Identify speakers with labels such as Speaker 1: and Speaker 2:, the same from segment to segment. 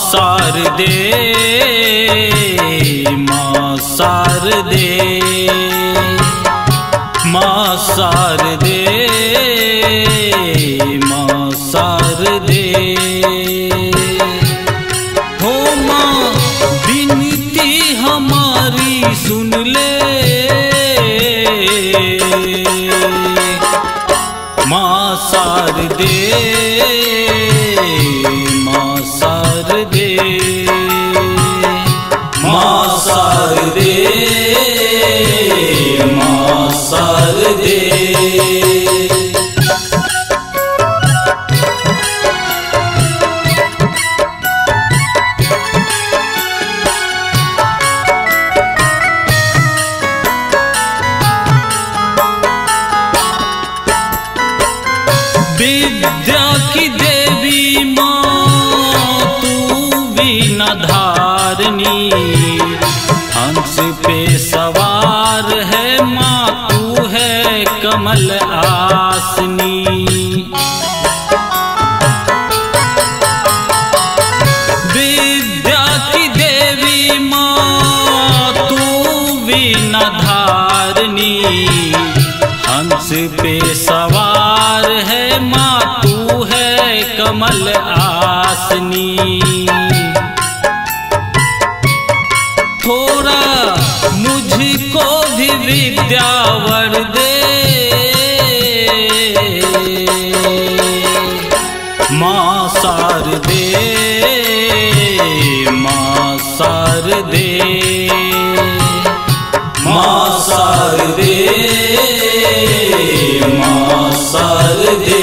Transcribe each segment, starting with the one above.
Speaker 1: शारदे माँ शारदे माँ शारदे माँ शारदे हो माँ विनती हमारी सुन ले माँ शारदे माँ शारदे माँ शारदे माँ शारदे। विद्या की देवी माँ तू वीणा धारनी, हंस पे सवार है माँ तू है कमल आसनी। विद्या की देवी माँ तू वीणा धारनी, हंस पे सवार है माँ तू है कमल आसनी। थोड़ा मुझको भी विद्या वर दे माँ शारदे माँ शारदे माँ शारदे माँ शारदे।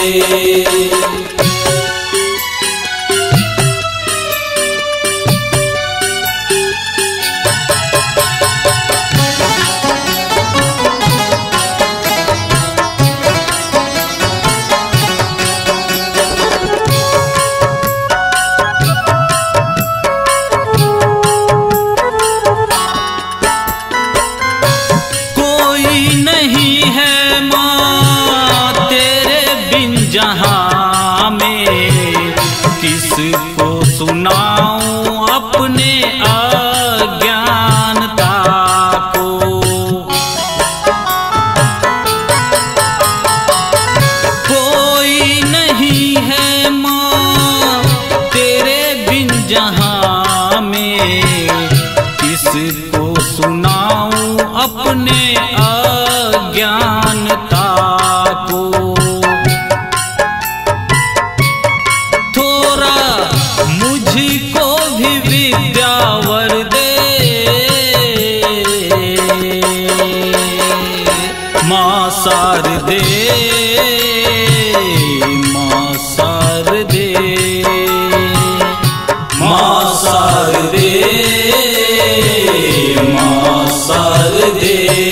Speaker 1: जहाँ में किसको सुनाऊं अपने अज्ञानता को। कोई नहीं है माँ तेरे बिन जहाँ में, किसको सुनाऊं अपने अज्ञानता को। मुझको भी विद्या वर दे माँ शारदे माँ शारदे माँ शारदे माँ शारदे।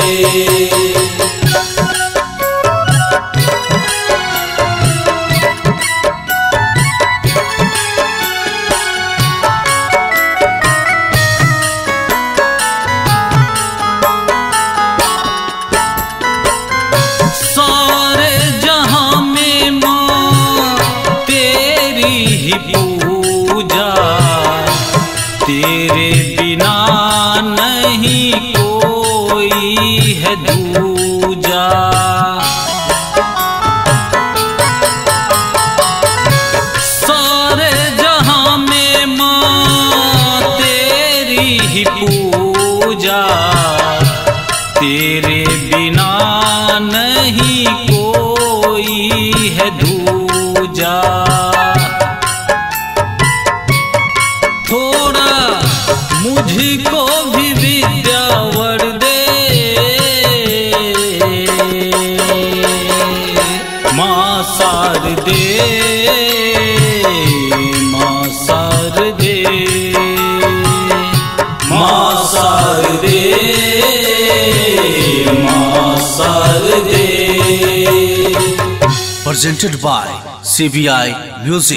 Speaker 1: पूजा तेरे बिना नहीं कोई है दूजा। सारे जहां में माँ तेरी ही पूजा, तेरे बिना नहीं कोई है दूजा। थोड़ा मुझको भी विद्या वर दे माँ शारदे माँ शारदे माँ शारदे माँ शारदे।
Speaker 2: Presented by CBI Music।